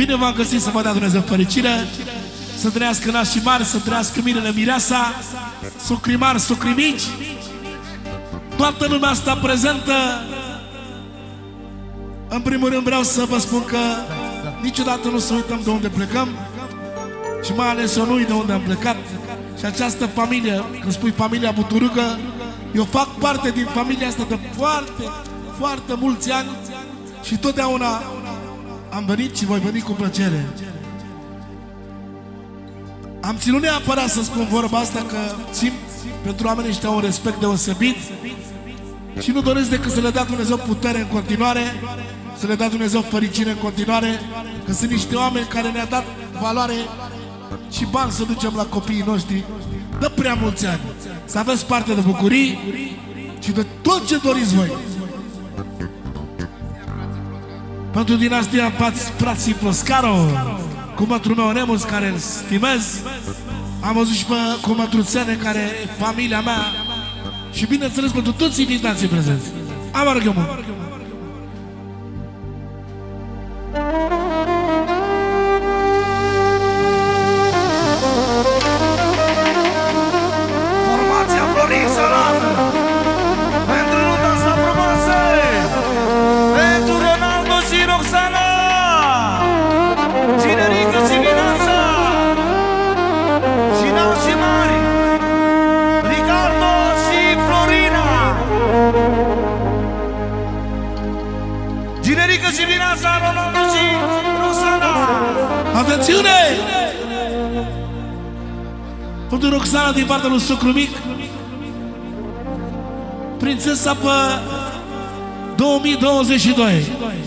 Bine v-am găsit, să vă dea Dumnezeu fericire, să trăiască nașii mari, să trăiască mirele, mireasa, sucri mari, sucri mici, toată lumea asta prezentă. În primul rând vreau să vă spun că niciodată nu să uităm de unde plecăm și mai ales eu nu uit de unde am plecat. Și această familie, când spui familia Buturucă, eu fac parte din familia asta de foarte, foarte mulți ani și totdeauna am venit și voi veni cu plăcere. Am ținut neapărat să spun vorba asta, că simt pentru oamenii ăștia un respect deosebit și nu doresc decât să le dea Dumnezeu putere în continuare, să le dea Dumnezeu fericire în continuare, că sunt niște oameni care ne-a dat valoare și bani să ducem la copiii noștri de prea mulți ani. Să aveți parte de bucurii și de tot ce doriți voi. Pentru dinastia frații Ploscaro, cu mătrul meu Nemus, care îl stimez, am văzut și pe cu mătrul Țene, care e familia mea, și bineînțeles pentru toți invitații prezenți. Amargă mult! Formația Florin Sărană, pentru nota asta frumoasă, pentru Ronaldo și Roxana, Ginerică și Vinanța, și nașii mari, Ricardo și Florina. Ginerică și Vinanța, Ronaldo și Roxana. Atențiune! Pentru Roxana din partea lui Sucru Mic, prințesa pe 2022.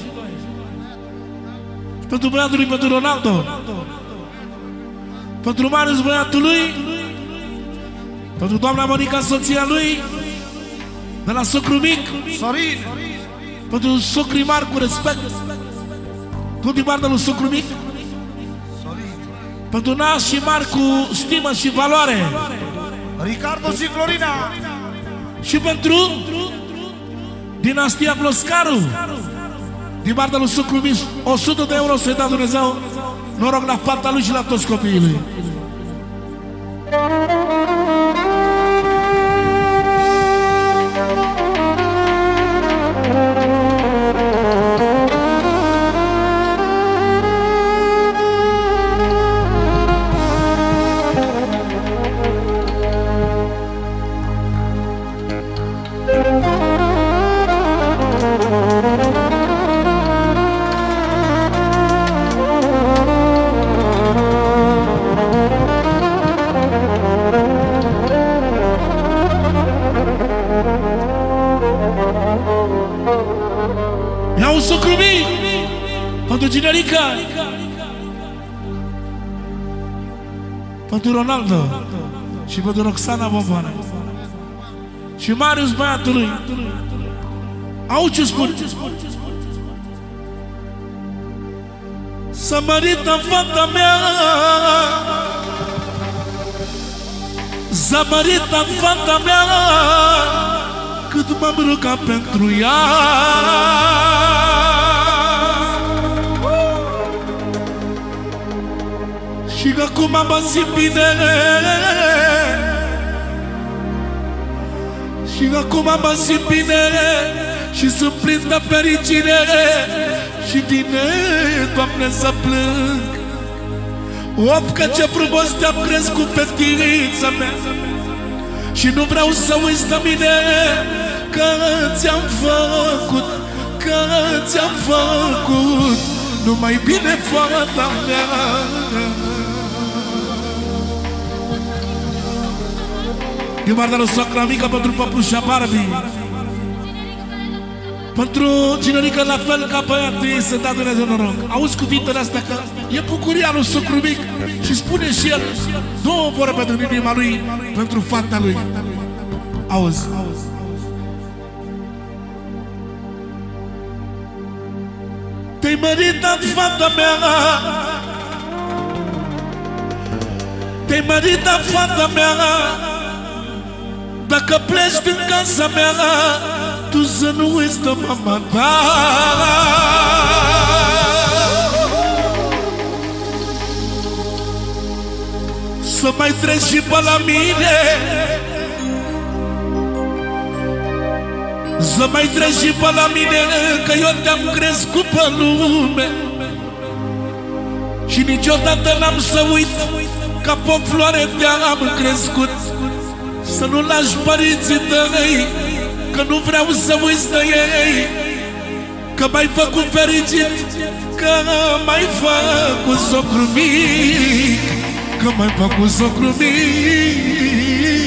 Pentru băiatul lui, pentru Ronaldo, pentru Marius băiatul lui, pentru doamna Monica soția lui, de la Sucru Mic, Sorin, pentru sucrii mari cu respect, tot din partea lui Sucru Mic, pentru nașii mari cu stimă și valoare, Ricardo și Florina. și pentru dinastia Ploscaru, din partea lui Sucru Mic, 100 de euro să-i dea Dumnezeu, noroc la fata lui și la toți copiii lui. Ia un Sucru Mic pentru Ginerica, pentru Ronaldo și pentru Roxana Bomboană și Marius băiatul lui. Au ce spun? Să mărită fata mea, să mărită fata mea, cât m-am rugat pentru ea. Și acum mă simt bine, și acum mă simt bine și sunt plin de fericire și vine, Doamne, să plâng. Of, că ce frumos te-am crescut, fetița mea, și nu vreau să uiți de mine, că ți-am făcut, că ți-am făcut numai bine, fata mea. Din partea lui soacra mică pentru păpușa Barbie, pentru Ginerică, la fel ca băiatul, să dea Dumnezeu noroc. Auzi cuvintele astea, că e bucuria lui Sucru Mic și spune și el două vorbe din inima lui pentru fata lui. Auzi. Te-ai măritat, fata mea, te-ai măritat, fata mea, dacă pleci din casa mea, tu să nu uiți de mama ta. să mai treci și pe la mine, să mai treci și pe la mine, că eu te-am crescut pe lume și niciodată n-am să uit, ca pe floare te-am crescut. Să nu lași părinții tăi, că nu vreau să uiți de ei, că m-ai făcut fericit, că m-ai făcut socru mic, că m-ai făcut socru mic.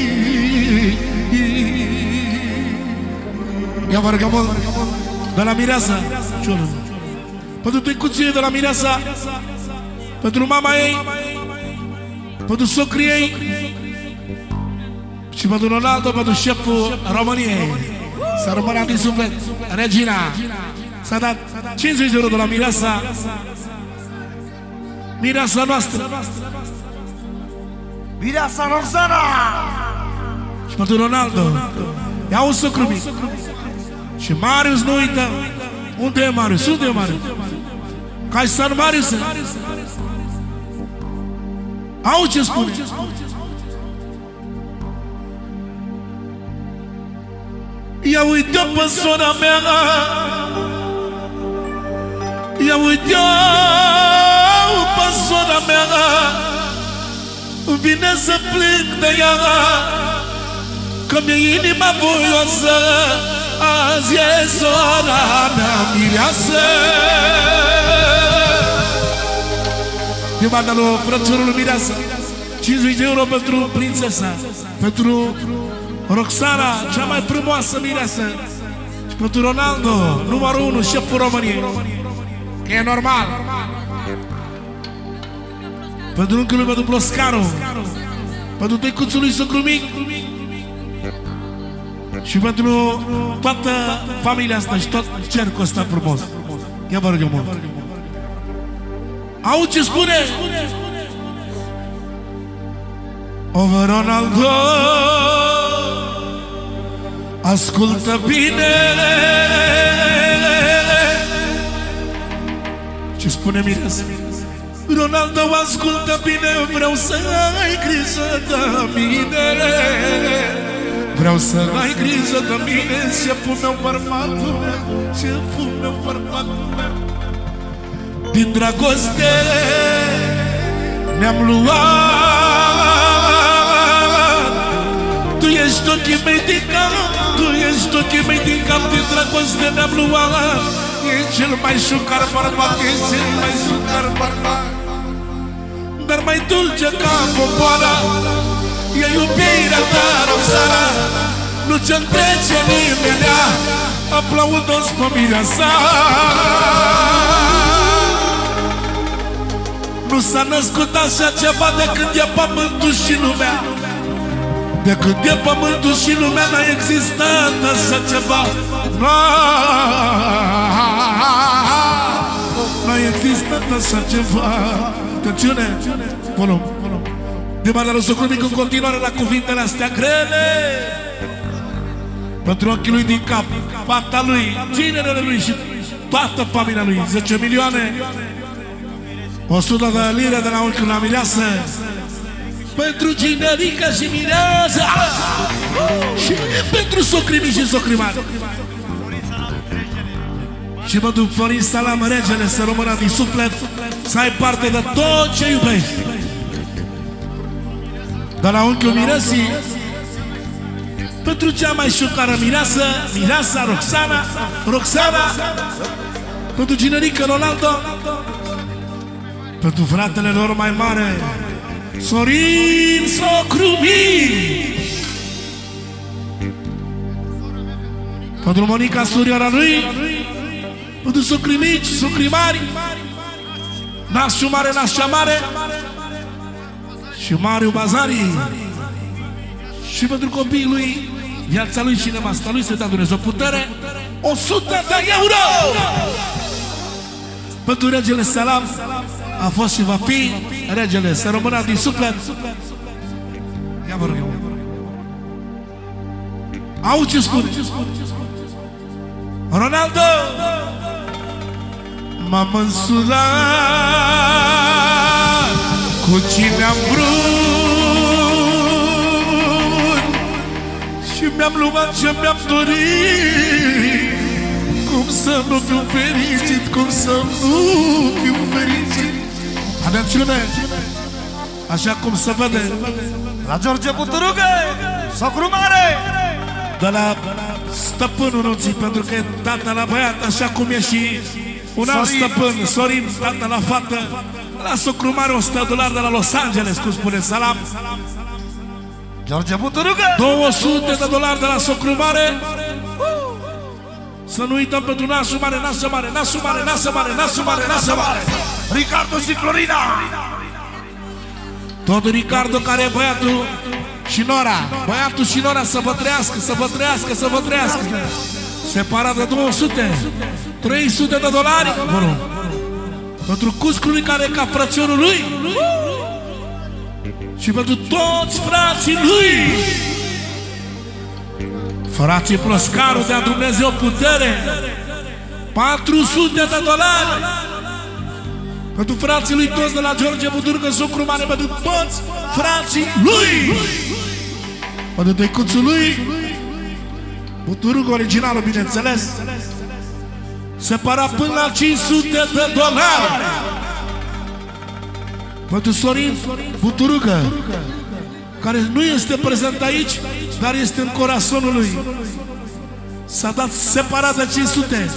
Ia vă rugăm mult de la mireasa, pentru tăicuții de la mireasa, pentru mama ei, pentru socrii ei și pentru Ronaldo, pentru șeful României. Să rămână din suflet Regina. S-a dat 50 de euro de la mireasa, mireasa noastră, Mireasa Roxana. și pentru Ronaldo. Ia un socru mic. Și Marius nu uită. Unde e Marius? Unde e Marius? Ca și San Marius. Au ce spune? Ia uite-o pe sora mea, ia uite-o pe sora mea, vine să plâng de ea, că mi-e inima voioasă, azi e sora mea mireasă. Eu m-am dat lui frățiorul mireasă 50 de euro pentru prințesa, pentru Roxana, cea mai frumoasă mireasă, și pentru Ronaldo, numărul 1, șeful României. Că e normal. Pentru unchiul lui, pentru Ploscaru, pentru tăicuțul lui socru mic și pentru toată familia asta și tot cercul ăsta frumos. Ia vă rog eu mult. Au ce spune? Over Ronaldo, ascultă bine ce spune mireasa. Ronaldo, ascultă bine, vreau să ai grijă de mine, vreau să ai grijă de mine, șeful meu, bărbatul meu, șeful meu, bărbatul meu. Din dragoste ne-am luat, tu ești ochii mei din cap, tu ești ochii mei din cap, din dragoste ne-am luat. E cel mai șucar bărbat, e cel mai șucar bărbat, dar mai dulce ca popoara e iubirea ta, Roxana. Nu ce-mi trece nimenea, aplaudă-ți pe mireasa. Nu s-a născut așa ceva de când e pământul și lumea. De când e pământul și lumea n-a existat așa ceva. N-a existat așa ceva. Atențiune, volum. De Mandaru Socrumic în continuare la cuvintele astea grele. Pentru ochii lui din cap, fata lui, ginerele lui și toată familia lui. 10 milioane 100 de lire de la unchiul la mireasă, pentru ginerica și mireasa și pentru socrimii și socrimari. Și pentru Florin Salam, regele, să rămână din suflet, să ai parte de tot ce iubești. De la unchiul miresii, pentru cea mai șucară mireasă, mireasa Roxana, Roxana, pentru ginerica Ronaldo, pentru fratele lor mai mare, Sorin Socrumic, pentru Monica, surioara lui, pentru socrii mici, socrii mari, nașul mare, nașa mare și Mariu Bazari, și pentru copiii lui, viața lui și nevasta lui, să dea Dumnezeu putere, 100 de euro! Pentru regele Salam, a fost și va fi regele, să rămână din suflet. Ia vă rog eu. Au ce spune? Ronaldo, m-am însurat cu cine am vrut, Mi-am luat ce mi-am dorit. Cum să nu fiu fericit, cum să nu fiu fericit. Atențiune! Așa cum se vede La George Buturucă, socru mare. de la stăpânul nunții, pentru că e tata la băiat, așa cum e și un alt stăpân, Sorin, tata la fată. La socru mare $100 de la Los Angeles, cum spune Salam. George Buturucă, $200 de la socru mare. Să nu uităm pentru nasul mare, nasul mare, nasul mare, nasul mare, nasul mare, nasul mare. Ricardo și Florina. Tot Ricardo, care e băiatul și Nora. Băiatul și Nora să vă trăiască, să vă trăiască, să vă trăiască. Separat de 200, $300. Pentru Cuscului, care e ca frățiorul lui. Și pentru toți frații lui. Frații Ploscaru, de-a Dumnezeu putere, $400. Pentru frații lui toți de la George Buturucă, socru mare, pentru toți frații lui. Pentru tăicuțul lui Buturucă, originalul, bineînțeles, separat până la $500. Pentru Sorin Buturucă, care nu este prezent aici, dar este în corazonul lui, s-a dat separat de 500,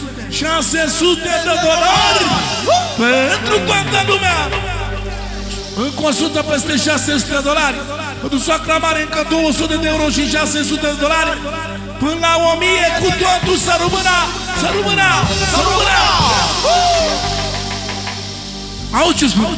$600 pentru toată lumea. Încă 100 peste $600. Pentru soacra mare încă €200 și $600. Până la 1000 cu totul. Să rămână, să rămână, să rămână. Auzi ce spun?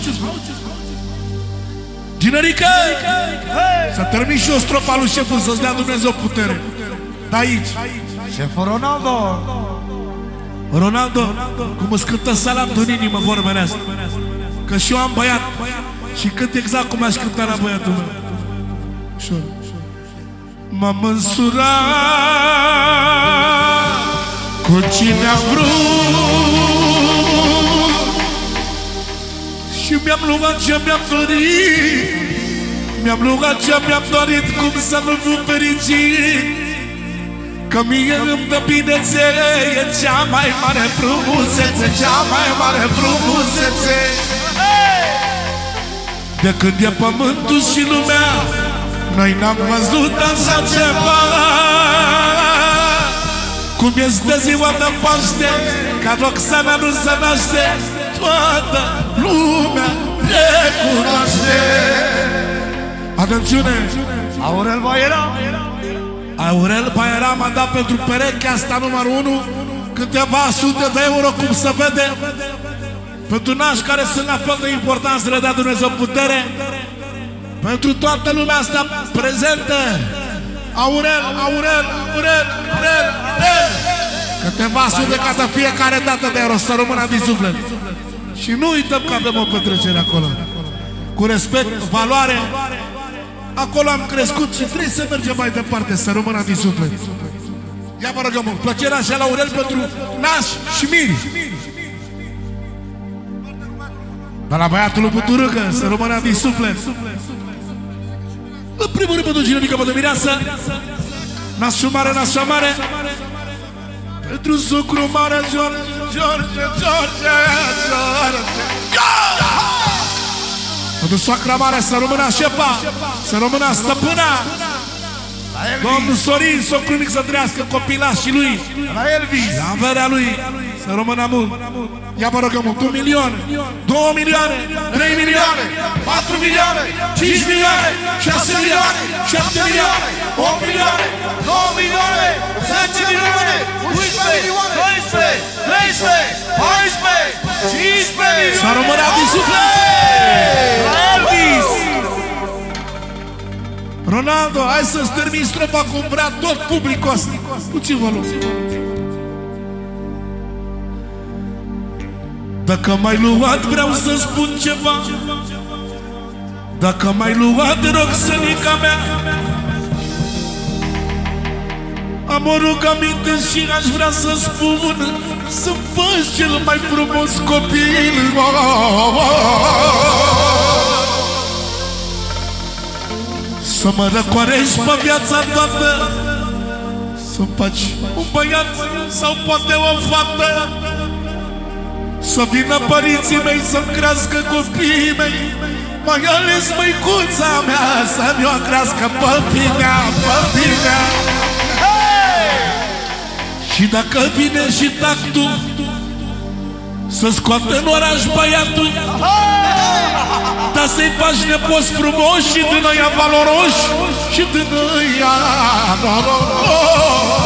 Ginerică, să termin și o stropa lui șeful, să-ți dea Dumnezeu putere. De aici. Șeful Ronaldo. Ronaldo, cum îți cântă Salam din inimă vorbele astea. Că și eu am băiat și cânt exact cum aș cânta la băiatul meu. Ușor. M-am însurat cu cine am vrut și mi-am luat ce mi-am dorit. Mi-am luat ce mi-am dorit, cum să nu fiu fericit. Că mie îmi dă binețe, e cea mai mare frumusețe, cea mai mare frumusețe. De când e pământul și lumea, noi n-am văzut așa ceva. Cum este ziua de Paște, ca Roxana nu se naște, toată lumea recunoaște. Atențiune! Aurel Baiera. Aurel Baiera m-a dat pentru perechea asta numărul 1 câteva $100, cum se vede. Pentru nași care sunt la fel de importanți, să le dea Dumnezeu putere. Pentru toată lumea asta prezentă, Aurel, Aurel, Aurel, Aurel, Aurel. Câteva sute ca de fiecare dată de euro, să rămână din suflet. Și nu uităm că avem o petrecere acolo. Cu respect, valoare. Acolo am crescut și trebuie să mergem mai departe, să rămână din suflet. Ia vă rugăm, plăcerea așa la Aurel pentru nași și miri. De la băiatul lui Buturucă, să rămână din suflet. În primul rând pentru Ginerică, pentru mireasă, nașul mare, nașa mare. Pentru socru mare, George, George, George, George. Pentru soacra mare, să rămână șefa, să rămână stăpâna. Domnul Sorin, socru mic, să trăiască copilașii lui. La Elvis. La averea lui, să rămână mult. Ia vă rugăm, 1 milion, 2 milioane, 3 milioane, 4 milioane, 5 milioane, 6 milioane, 7 milioane, 8 milioane, 9 milioane, 10 milioane, 11, 12, 13, 14, 15 să rămână din suflet! La Elvis! Ronaldo, hai să-ți termin strofa cum vrea tot publicul ăsta. Puțin volum. Dacă m-ai luat, vreau să spun ceva. Dacă m-ai luat, te rog, sănica mea, am o rugăminte și aș vrea să spun să-mi faci cel mai frumos copil. Să mă răcorești pe viața toată, să faci un băiat sau poate o fată, să vină părinții mei să-mi crească copiii mei, mai ales măicuța mea să-mi o crească păpinea, păpinea. Și dacă vine și tactul să scoată în oraș băiatul, dar să-i faci nepoți frumoși și din ăia valoroși și din ăia nororoși.